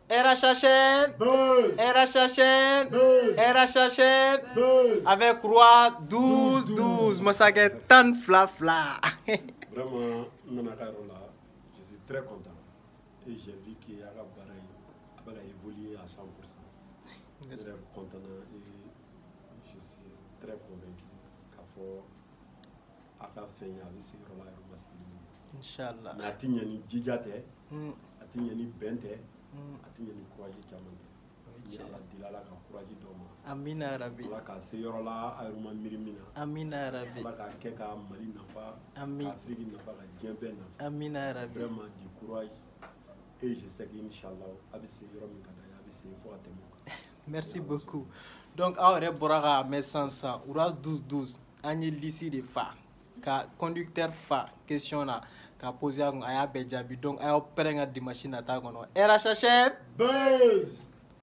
RHHN. Buzz. RHHN. Buzz. RHHN. Buzz. Avec croix 12-12. Massaguet tan fla fla. Vraiment, je suis très content. Et j'ai vu qu'il y a évolué à 100%. Je suis content et je suis très convaincu qu'à fort, à la fin, il y a eu Inch'Allah. Mais il y a ni djigate, il y a ni bente, il y a ni courage diamante. Il y a la courage d'homme. Amina Rabbi. Allah ka se yɔrɔ la a yɛrɛ ma miiri min na. Amina Rabbi. Allah k'a kɛ ka Mali nafa, Afrique nafa, ka diɲɛ bɛɛ nafa. Amina Rabbi. Vraiment du courage et je sais qu'Inch'Allah a bɛ se yɔrɔ min ka d'a ye a bɛ se fo ka tɛmɛ. Merci beaucoup. Donc aw yɛrɛ bɔra ka mɛn sisan Uras 12-12 an ye lisi de fa ka conducteur fa question na ka poser a kun a y'a bɛɛ jaabi donc a y'aw pɛrɛn ka dimanche nata kɔnɔ RHHN. Buzz.